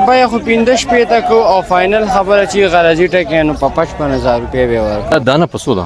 بیا خو 15 شپېته کو او فاینل خبره چې غرضي ټکی نو په 55,000 روپۍ به ورکړو. دانه په څو ده؟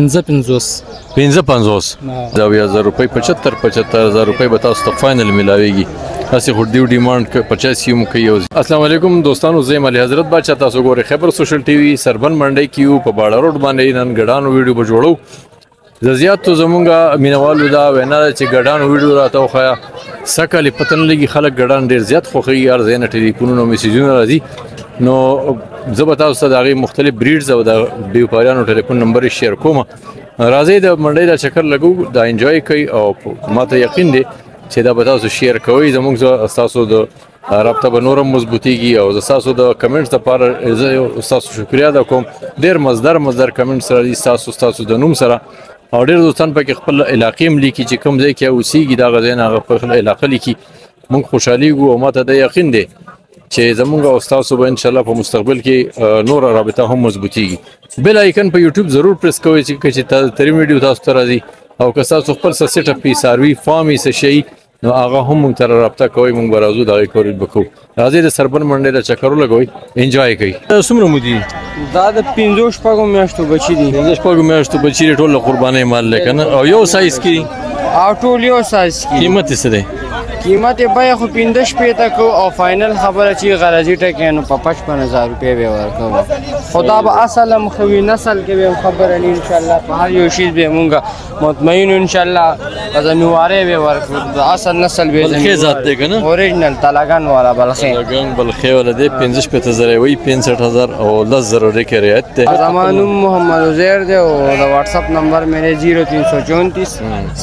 55. 55 10,000 روپۍ 75,000 روپۍ به تاسو ته فاینل ملاویږي. هسې خو ډیو ډیمانډ 85 هم کوي. السلام علیکم دوستانو، زه یم علي حضرت باچا. تاسو ګورئ خیبر سوشل ټي وي. سربن منډۍ کې یو په باړه روډ باندې نن ګډانو ویډیو به جوړو. زه زیاتو زمونږ مینوالو دا وینا ده چې ګډانو ویډیو راته وښایه. سږ کال یې پته نه لګي خلک ګډان ډېر زیات خوښوي. هر ځای نه ټلیفونونه او میسیجونه راځي. نو زه به تاسو ته د هغې مختلف بریډز او د بیوپاریانو ټلیفون نمبر یې شیر کوم. راځئ د منډۍ دا چکر لګو، دا انجوای کوئ او ما ته یقین دی چې دا به تاسو شیر کوئ. زموږ ستاسو د رابطه به نور هم مضبوطیږي او زه ستاسو د کمنټس دپاره زه ستاسو شکریا ادا کوم. ډېر مزدر کمنټس راځي ستاسو د نوم سره او ډېر دوستان پکې خپل علاقې هم لیکي چې کوم ځای کې اوسېږي دغه ځای نه هغه خپل علاقه لیکي. موږ خوشحالېږو او ما ته د یقین دی چې زمونږ او ستاسو به انشاءالله په مستقبل کې نوره رابطه هم مضبوطیږي. بیل آیکن په یوټیوب ضرور پریس کوئ چې ترین ویډیو تاسو ته راځي او که ستاسو خپل څه سیټ اپ وي، څاروي فارم وي، څه شی نو هغه هم موږ سره رابطه کوئ. موږ به راځو د هغې کورید به کوو. راځئ د سربن منډۍ د چکر ولګوئ، انجوای کوئ. څومره مو دي؟ دا د 5-6 میاشتو بچي دي. 5-6 میاشتو بچي دي. ټول د قربانۍ مال دی که نه؟ او یو سایز کې او ټول یو سایز کې. قیمت یې څه دی؟ قیمت یې بیا خو 15 شپېته کو او فاینل خبره چې غرضي ټکی نو په 55,000 روپۍ به ورکوو. خو دا به اصل هم ښه وي، نسل کې به هم خبره نه انشاءالله. په هر یو شیز به مونږ مطمئن انشاءالله زمیوارۍ به ورکړو. د اصل نسل به بلخې ذات دی که نه؟ اوریجنل تلګن والا بلخې. تلګن بلخې والا دی. 15,000 وایي، 65,000 او 10,000 ډېر رعایت دی. زما نوم محمد عزیر دی او د واټساپ نمبر مې 0334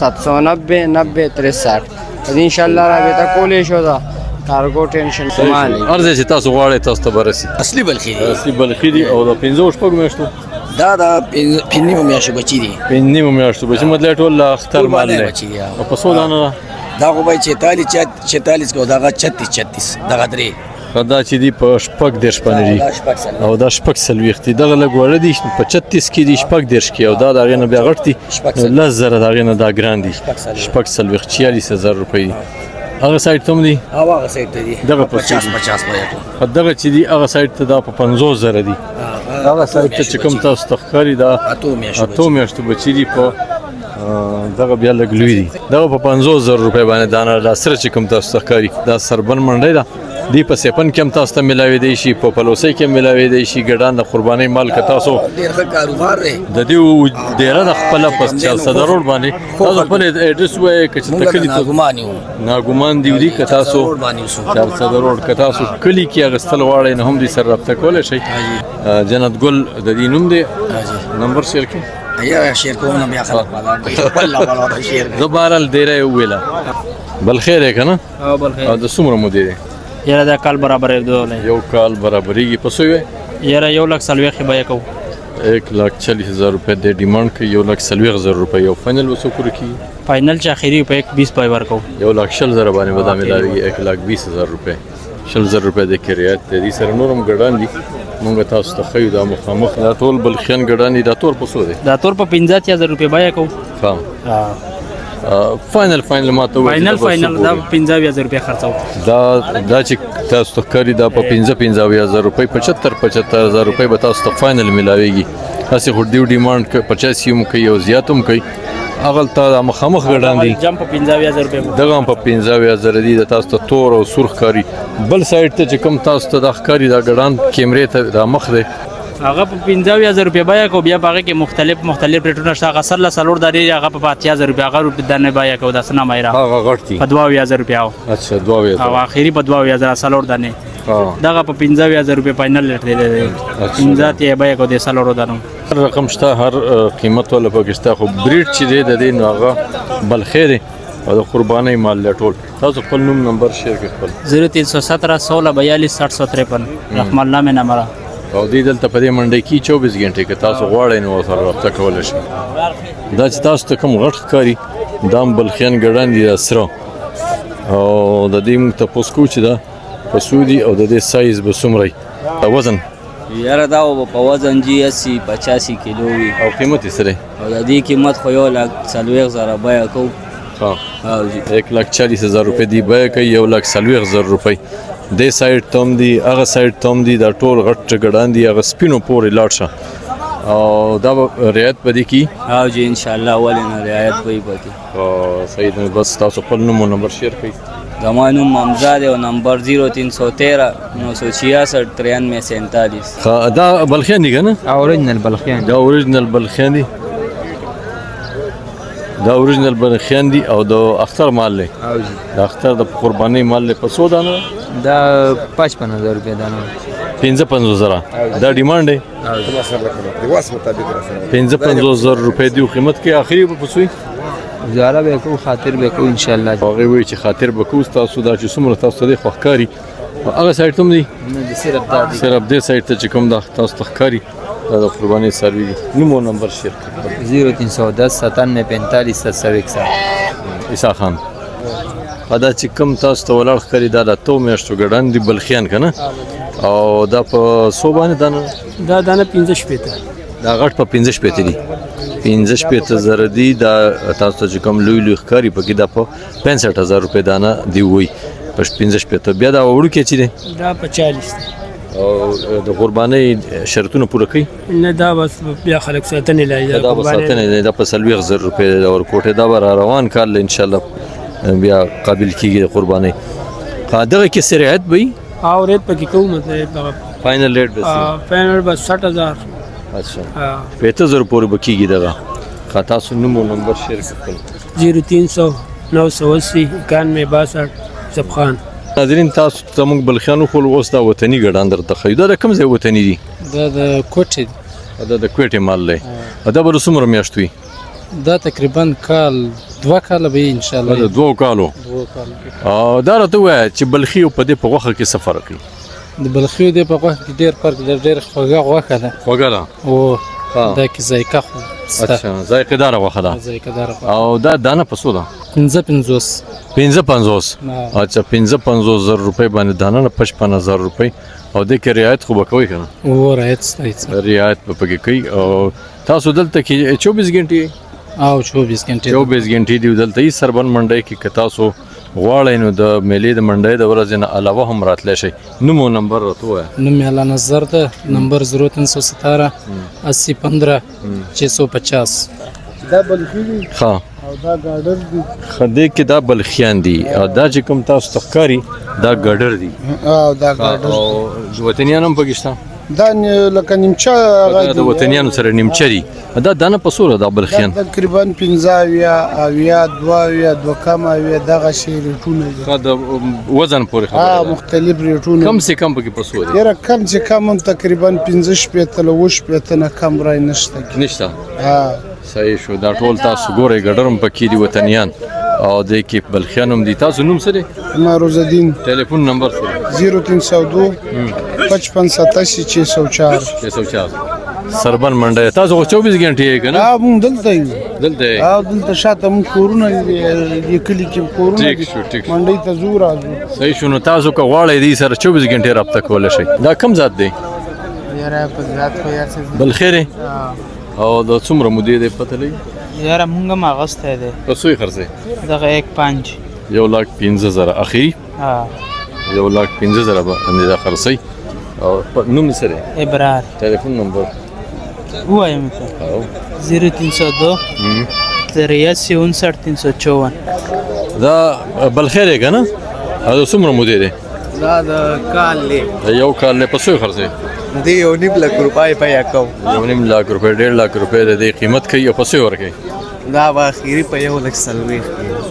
790 90 63. انشاءالله رابطه کولی شو. دا کارګو ټینشن سمالي هر ځای چې تاسو غواړئ تاسو ته به رسي. اصلي بلخي دي. اصلي بلخي دي او د 5-6 میاشتو دا د 5 میاشتو بچي دي. 5 میاشتو بچي مطلب ټول لا اختر مال دی. او په څو دانه دا خو به 46 کو دغه 36 دغه درې دا چې دي په 10 باندې او دا 40 دي. دغه لږ وړه دي په 36 کې دي، 40 کې او دا د هغې نه بیا غټ دي 10,000 د هغې نه دا ګران دي 46,000 روپۍ دي. هغه سایډ ته هم دي؟ هغه سایډ ته دي دغه 50 دغه چې دي هغه سایډ ته دا په 50,000 دي. هغه سایډ ته چې کوم تاسو ته ښکاري دا 8 میاشتو بچي دي. په دغه بیا لږ لوی دي. دغه په 50,000 روپۍ باندې دانه دا سره چې کوم تاسو ته ښکاري دا سربن منډۍ ده. دی په سیپن کې هم تاسو ته ملاوېدی شي، په پلوسۍ کې هم ملاوېدی شي. ګډان د قربانۍ مال که تاسو ډېر ښه کاروبار دی. د دې ډېره د خپله په چارسده روډ باندې تاسو خپل اډرس ووایئ که چې ته کلي ته ناګمان دي ودي. که تاسو چارسده روډ که تاسو کلي کې اخیستل غواړئ نو هم دې سره رابطه کولی شئ. جنت ګل د دې نوم دی. نمبر شیر کړئ. یا شیر کوم بیا خلک زه بهرحال ډېره یې وویله. بلخیر یې که نه؟ او د څومره مودې دی؟ یاره دا کال برابرېدو. یو کال برابرېږي. په څو یې؟ یاره 1,40,000 بیه کوو. 1,40,000 روپۍ دی ډیمانډ کوي. 1,40,000 روپۍ. او فاینل به څو پورې کېږي؟ فاینل چې اخري په 1,20 پای ورکوو. 1,20,000 باندې به دا ملاوېږي. 1,20,000 روپۍ 60,000 روپۍ د کې رعایت دی. دې سره نور هم ګډان دي. مونږ تاسو ته ښیو دا مخامخ دا ټول بلخیان ګډان دي. دا تور په څو دی؟ دا تور په 15,000 روپۍ بیه کوو. فاینل ما ته وایي فاینل دا 15,000 روپۍ خرڅوو. دا چې تاسو ته ښکاري دا په 15,000 روپۍ 75,000 روپۍ به تاسو ته فاینل ملاوېږي. هسې خو ډیو ډیمانډ 85 هم کوي او زیات هم کوي. هغلته دا مخامخ ګډان دي. جم په 15,000 روپۍ دغه هم په 15,000 دي. د تاسو ته تور او سور ښکاري. بل سایډ ته چې کوم تاسو ته دا ښکاري دا ګډان کیمرې ته دا مخ دی هغه په 15,000 روپۍ بیه کوو. بیا په هغې کې مختلف ریټونه شته. هغه 4 دانې هغه په 5,000 روپۍ هغه دانې بیه کوو. دا سنا مایره هغه غټ دي په 22,000 روپۍ. اچھا 22,000 او اخري په 22,000 4 دانې. دغه په 15,000 روپۍ فاینل ریټ دی. 15 یې بیه کوو د 4 دانو. هر رقم شته، هر قیمت والا پکې شته. خو بریډ چې دی د دې نو هغه بلخې دی او د قربانۍ مال دی ټول. تاسو خپل نوم نمبر شیر کړئ. خپل 0317 16 42 653 رحمان الله مې نمبر. او دې دلته په دې منډۍ کې 24 غنټې که تاسو غواړئ نو ورسره رابطه کولی شئ. دا چې تاسو ته کوم غټ ښکاري دا هم بلخیان ګډان دي. دا سره او د دې موږ تپوس کوو چې دا په څو دي او د دې سایز به څومره وي. وزن یاره دا په وزن جی 80-85 کیلو وي. او قیمت یې څه دی؟ او د دې قیمت خو 1,40,000 بیه کوو. 1,40,000 روپۍ دی بیه کوي. 1,40,000 روپۍ دې سایډ ته هم دي هغه سایډ ته هم دي دا ټول غټ ګډان دي هغه سپینو پورې لاړ شه او دا به رعایت به دې کي او جی انشاءالله ولې نه رعایت به یې پکې صحیح دی بس تاسو خپل نوم او نمبر شیر کړئ زما نوم ممزه دی او نمبر 0313 966 93 دا بلخیان دي که نه اوریجنل بلخیان دا اوریجنل بلخیان دي دا اوریجنل بلخیان دي او د اختر مال دی د اختر د قربانۍ مال دی په څو دانه دا 55,000 روپیه دانه 55,000 دا ډیمانډ دی 55,000 روپیه دی قیمت کې اخري به پسوي گزاره به کو خاطر به کو ان شاء الله هغه وی چې خاطر به کو تاسو دا چې څومره تاسو ته خوښکاری هغه سایت تم دی صرف دې سایت ته چې کوم دا تاسو تخکاری دا د قرباني سروي دي نوم او نمبر شیر کړئ 0310 9745 761 عیسی خان دا چې کوم تاسو ته ولاړ ښکاري دا د تو میاشتو ګډان دي بلخیان که نه او دا په څو باندې دانه دا دانه 15 شپېته دا غټ په 15 شپېته دي 15 شپېته زره دي دا تاسو ته چې کوم لوی لوی ښکاري پکې دا په 65,000 روپۍ دانه دی وي په 15 شپېته بیا دا وړوکی چې دی دا په 40 او د قربانۍ شرطونه پوره کوي نه دا بس بیا خلک ساتنې لایي دا به ساتنې دا په 40,000 روپۍ د ورکوټې دا به را روان کال انشاءالله بیا قابل کېږي د قربانۍ دغه کې څه رعایت به وي او ریټ پکې کوو مطلب فاینل ریټ به فاینل بس 60,000 اچھا 50,000 پورې به کېږي دغه تاسو نوم او نمبر شیر کړئ 0300 980 91 62 خان ناظرین تاسو ته موږ بلخیانو خو اوس دا وطني ګډان درته ښیو دا د کوم ځای وطني دي دا د کوټې دا د کوټې مال دی دا به څومره میاشت وي دا تقریبا کال 2 کاله به ان شاء الله د 2 کالو دا راته ووایه چې بلخي او په دې په غوښه کې څه فرق دی د بلخي او د په غوښه کې ډېر فرق دی ډېر خوږه غوښه ده خوږه ده او دا کې ذایقه خو اچھا ذایقه دار غوښه ده ذایقه دار او دا دانه په څو ده 55 اچھا 55,000 روپۍ باندې دانه نه 55,000 روپۍ او د کې رعایت خو به کوي که نه او رعایت ستایي رعایت به پکې کوي او تاسو دلته کې 24 غنټې او 24 غنټې دی دلته یې سربن منډۍ کې که تاسو غواړئ نو د میلې د منډۍ د ورځې نه علاوه هم راتلی شئ نوم او نمبر راته ووایه نوم مې الله نظر ده نمبر 0317 8015 650 دا بلخي دي ښه او دا ګاډر دي خدای کې دا بلخیان دي او دا چې کوم تاسو تخکاری دا ګډر دي او دا ګاډر او وطنیان هم پکې شته دا لکه نیمچه د وطنیانو سره نیمچه دي دا دانه په څوره دا بلخیان تقریبا 15 اویا 2 کم اویا دغه شی ریټونه دي د وزن پورې خبره مختلف ریټونه کم سے کم پکې په څوره یره کم سے کم تقریبا 15 شپېته له 20 شپېته نه کم راي نشته صحیح شو دا ټول تاسو ګورئ ګډرم پکې دي وطنیان او د کې بلخیان هم دي تاسو نوم څه دی معروض الدین ټلیفون نمبر 0302 55 87 604 سربن منډه تاسو 24 غنټې یې کنه مونږ دلته یو دلته شاته مونږ کورونه یې کلی کې کورونه منډې ته زو راځو صحیح شو نو تاسو که غواړئ دې سره 24 غنټې رابطه کولی شئ دا کم ذات دی یاره په ذات خو یا څه بلخیرې او د څومره مودې دی پته لګي یاره مونږ هم اغستی دی په څو یې خرڅوئ دغه 1.5 1,15,000 اخري 1,15,000 باندې دا خرڅوئ او نوم یې څه دی ابرار ټلیفون نمبر ووایم ته 0302 83 354 دا بلخیر یې که نه او د څومره مودې دی دا د کال دی یو کال دی په څو یې خرڅوئ دی 1.5 لک روپۍ بیه کوم 1.5 لک روپۍ 1.5 لک روپۍ د دې قیمت کوي او په څو یې ورکوئ دا به اخري په 1,40,000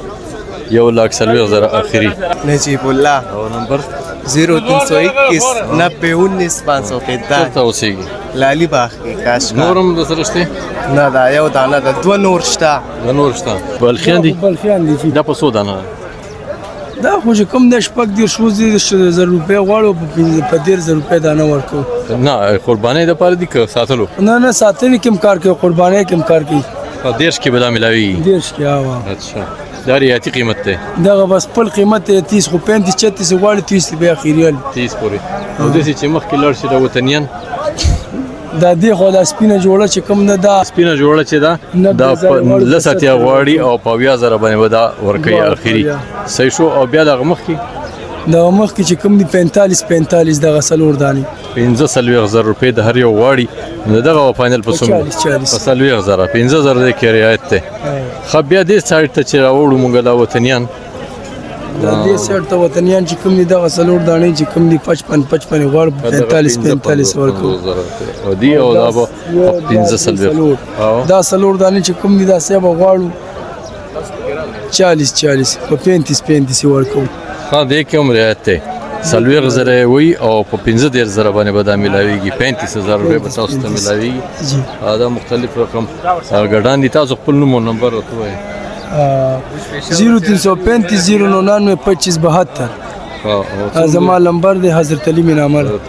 1,40,000 اخري نجیب الله او نمبر 0321 9019 515 چېرته اوسېږي لالی باغ کې کاش نور هم د سره شته نه دا یو دانه د دوه نور شته د نور شته بلخیان دي دا په څو دانه دا خو چې کوم د شپږ دېرش زر روپۍ غواړو په 15,000 روپۍ دانه ورکوو نه قربانۍ دپاره دي که ساتلو نه ساتنې کې هم کار کوي قربانۍ کې هم کار کوي 10 کې به دا ملاویږي 10 کې اچھا دا ریاتی قیمت دی دغه بس خپل قیمت 30 خو 35 36 غواړي 30 بیا اخیریال 30 پورې او داسې چې مخکې لاړ شي د وطنیان دا دی خو دا سپینه جوړه چې کوم نه دا سپینه جوړه چې دا لساتیا غواړي او په 20,000 باندې به دا ورکوي اخري صحیح شو او بیا دغه مخکې دا مخکې چې کوم دي 45 دغه څلور دانې 15,000 روپۍ د هر یو غواړي نو دغه فاینل په څومره 40,000 15,000 د کې رعایت دی ښه بیا دې سایډ ته چې راوړو موږ دا وطنیان دا دې سایډ ته وطنیان چې کوم دي دغه څلور دانې چې کوم دي 55 غواړو 45 ورکوو او دی او دا به 15,000 دا څلور دانې چې کوم دي دا څه به غواړو 40 په 35 ورکوو ها دې کې هم رعایت دی 40,000 وي او په 15,000 باندې به دا میلاویږي 35,000 روپۍ به تاسو ته میلاویږي دا مختلف رقم ګډان دي تاسو خپل نوم او نمبر ورته ووایئ 0335 099 2572 زما نمبر دی حضرت علي مې نامه ده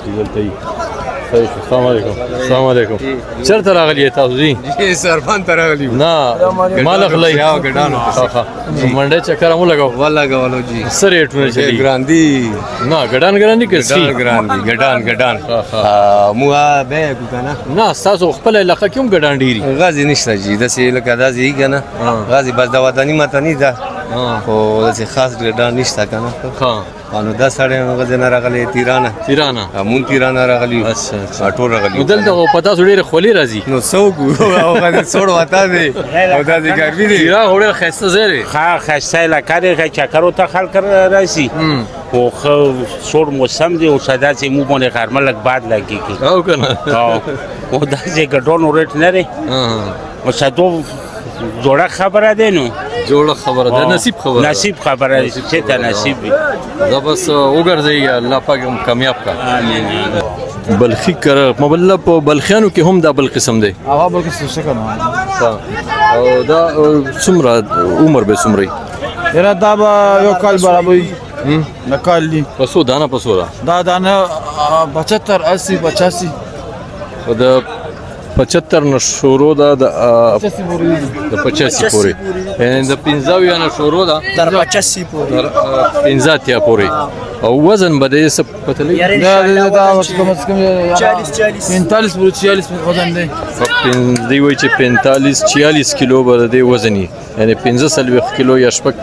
السلام علیکم السلام علیکم چیرته راغلی تاسو جی سربان ته راغلی نه مال اخلي یا ګډانو منډه چکر مو لګاو والله غوالو جی سره ټونه چلی ګراندي نه ګډان کسی ګراندي ګډان مو به کو کنه نه تاسو خپل علاقه کوم ګډان ډیری غازی نشته جی د سې لکه دازي کنه غازی بس دا ودانی متنی ده او د خاص ګډان نشته کنه ها انو دا سړی غزه نه راغلی تیرانه مون تیرانه راغلی اچھا ټول راغلی مدل د پتا سړي خولي راځي نو څو او غزه څوړ وتا دی او دا دې ګرمي دی تیرا هوړ خسته زره ها خسته لکه چکرو ته خلک راځي او خو شور موسم دی او صدا چې مو باندې خرملک باد لګي او کنه او دا چې ګډون ورټ نه لري او صدو جوړه خبره ده نو جوړه خبره ده نصیب خبره ده چې ته نصیب وي دا بس وګرځي الله پاک هم کامیاب کا بلخی کر مبلغ په بلخیانو کې هم دا بل قسم دی هغه بل قسم څه کنه او دا څومره عمر به څومره یره دا به یو کال برابر نه کال دی پسو دا دانه 75 80 85 او دا 75 نه شروع ده د 85 پورې یعنی د 15 یا نه شروع ده تر 85 پورې 15 پورې او وزن به د څه پته لګي دا کم از کم 45 وزن دی دی وای چې 45 کیلو به د وزني یعنی 15 کیلو یا شپږ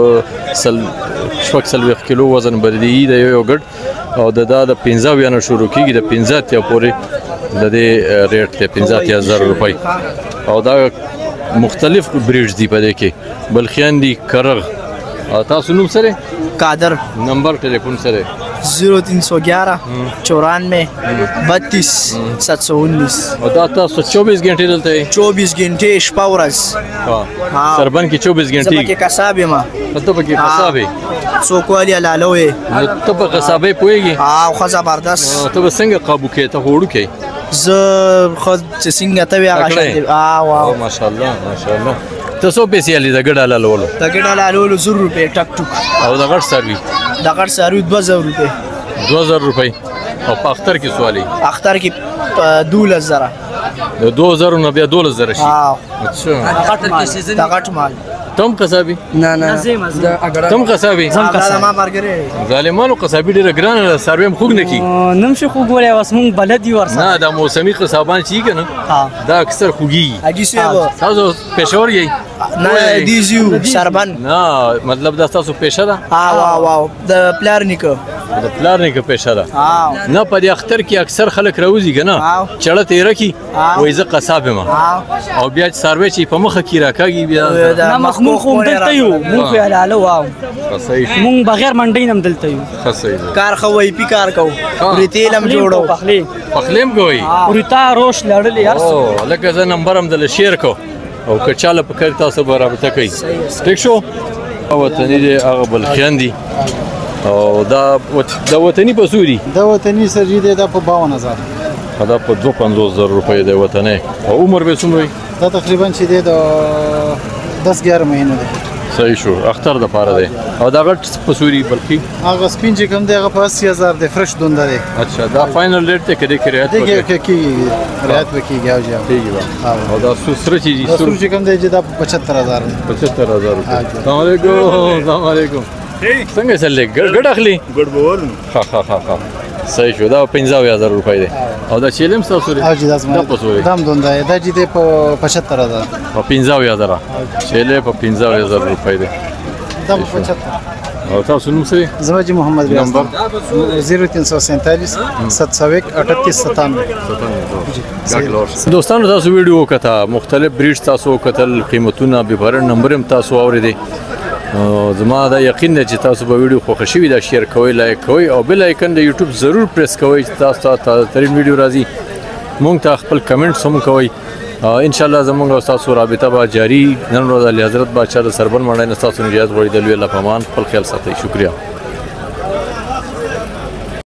کیلو وزن به دی د یو ګډ او د 15 یا نه شروع کیږي د 15 پورې د دې ریټ ته 15,000 روپۍ او دا مختلف بریډز دی په دې کې بلخیان دي کرغ او تاسو نوم سره قادر نمبر ټلیفون سره 0311 94 32 719 او دا تاسو 24 غنټې دلته 24 غنټې شپه ورځ سربن کې 24 غنټې زما کې قصابه ما ته په کې قصابه څوک والی لالوې ته په قصابه پويږي خو زبردست ته به څنګه قابو کې ته وړو کې زه خود چې څنګه ته وی هغه شته واو ماشاءالله تاسو پیسې علي د ګډه لالولو د ګډه لالولو 100 روپے ټک ټک او د غټ سروي 2000 روپے 2000 روپے او په اختر کې سوالي اختر کې 2000 د 2000 نه بیا 2000 شي اچھا دا غټ مال تم قصابي نه تم قصابي ما مرګره ظالمانو قصابي ډیره ګرانه سروي خوګ نه کی نم شي خوګ ولې اوس مونږ بلد یو ورسره نه دا موسمي قصابان چی کنه دا اکثر خوګي اګي سه تاسو پېښور یې نه دیزیو سربن نه مطلب دا تاسو پېښه ده واو د پلار نیکو پېښه ده نه په دې اختر کې اکثر خلک راوځي کنه چړه تیر کی وای ز قصاب ما او بیا سروي چې په مخه کې راکاږي بیا مخمون خو دلته یو مونږ په حلاله واو مونږ بغیر منډې نم دلته یو خصې کار خوي پی کار کو ریتیلم جوړو پخلیم کوي ورتا روش لړلې هر څه لکه زه نمبرم د شیر کو او کچاله په کړ تاسو به رابطه کوي ټیک شو او ته دې هغه بلخیان دي او دا وطني په سوري دا وطني سرجی دی دا په 52000 دا په 250,000 روپۍ دی وطني او عمر به څومره دا تقریبا چې دی د 10-11 مهینه دی صحیح شو اختر د پاره دی او دا غټ په سوري بلکې هغه سپین چې کوم دی هغه په 80000 دی فرش دونده دی اچھا دا فائنل ریټ ته کړي رعایت وکړي رعایت وکړي او او دا سره چې کوم دی چې دا 75000 دی 75000 روپۍ السلام علیکم څنګه چلې ګډ اخلي ګډ بول ها صحیح شو دا 50000 روپۍ دی او دا چیلم تاسو لري او چې دا پسوري دام دونده دا چې دی په 75000 په 50000 چیلې په 50000 روپۍ دی دا 75 او تاسو نوم څه دی؟ زما جی محمد ریاض نمبر 0347 701 دوستانو تاسو ویډیو وکړه مختلف بریډ تاسو وکتل قیمتونه بهبرن نمبر هم تاسو اوریدئ زما دا یقین دی چې تاسو به ویډیو خوښ شوي دا شیر کوئ لایک کوئ او بل آیکن د یوټیوب ضرور پریس کوئ چې تاسو ته تازه ترین ویډیو راځي مونږ ته خپل کمنټس هم کوئ ان شاء الله زمونږ او تاسو رابطه به جاری نن ورځ علي حضرت بادشاه د سربن مړی نه تاسو نجات غواړي د لوی الله په امان خپل خیال ساتئ شکریہ